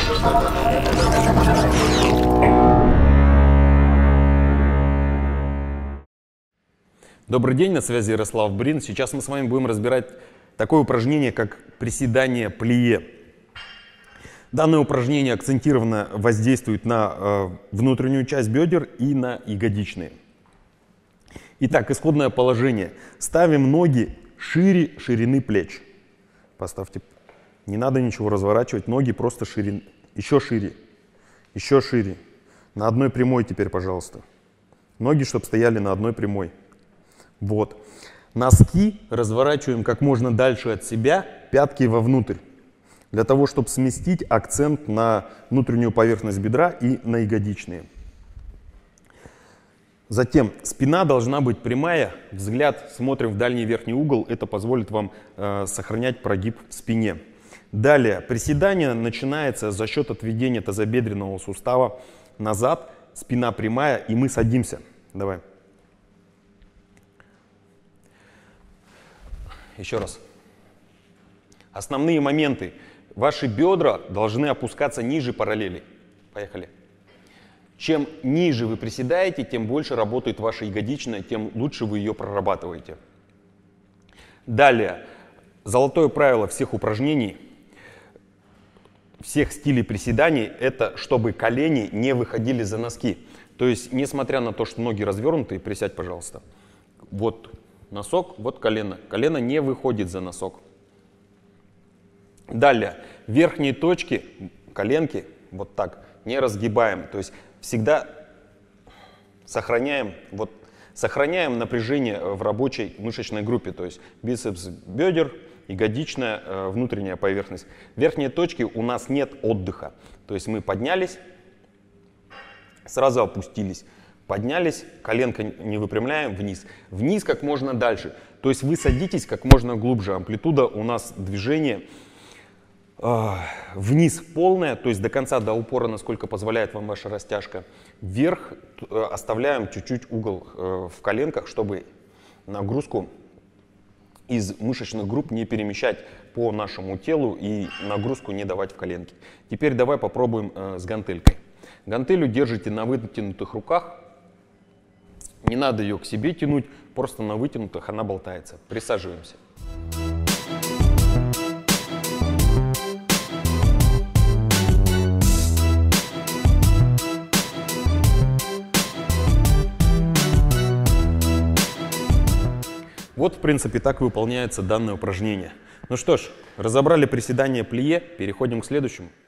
Добрый день, на связи Ярослав Брин. Сейчас мы с вами будем разбирать такое упражнение, как приседание плие. Данное упражнение акцентированно воздействует на внутреннюю часть бедер и на ягодичные. Итак, исходное положение. Ставим ноги шире ширины плеч. Поставьте. Не надо ничего разворачивать, ноги просто шире. Еще шире. Еще шире. На одной прямой теперь, пожалуйста. Ноги, чтобы стояли на одной прямой. Вот. Носки разворачиваем как можно дальше от себя, пятки вовнутрь. Для того, чтобы сместить акцент на внутреннюю поверхность бедра и на ягодичные. Затем спина должна быть прямая, взгляд смотрим в дальний верхний угол, это позволит вам сохранять прогиб в спине. Далее, приседание начинается за счет отведения тазобедренного сустава назад, спина прямая, и мы садимся. Давай. Еще раз. Основные моменты. Ваши бедра должны опускаться ниже параллели. Поехали. Чем ниже вы приседаете, тем больше работает ваша ягодичная, тем лучше вы ее прорабатываете. Далее. Золотое правило всех упражнений, всех стилей приседаний, это чтобы колени не выходили за носки. То есть, несмотря на то, что ноги развернуты, присядь, пожалуйста. Вот носок, вот колено. Колено не выходит за носок. Далее, верхние точки, коленки, вот так, не разгибаем. То есть всегда сохраняем напряжение в рабочей мышечной группе. То есть бицепс бедер, ягодичная, внутренняя поверхность. Верхние точки у нас нет отдыха. То есть мы поднялись, сразу опустились. Поднялись, коленка не выпрямляем, вниз. Вниз как можно дальше. То есть вы садитесь как можно глубже. Амплитуда у нас движения вниз полная, то есть до конца, до упора, насколько позволяет вам ваша растяжка. Вверх оставляем чуть-чуть угол в коленках, чтобы нагрузку из мышечных групп не перемещать по нашему телу и нагрузку не давать в коленки. Теперь давай попробуем с гантелькой. Гантелью держите на вытянутых руках. Не надо ее к себе тянуть, просто на вытянутых она болтается. Присаживаемся. Вот, в принципе, так выполняется данное упражнение. Ну что ж, разобрали приседание плие, переходим к следующему.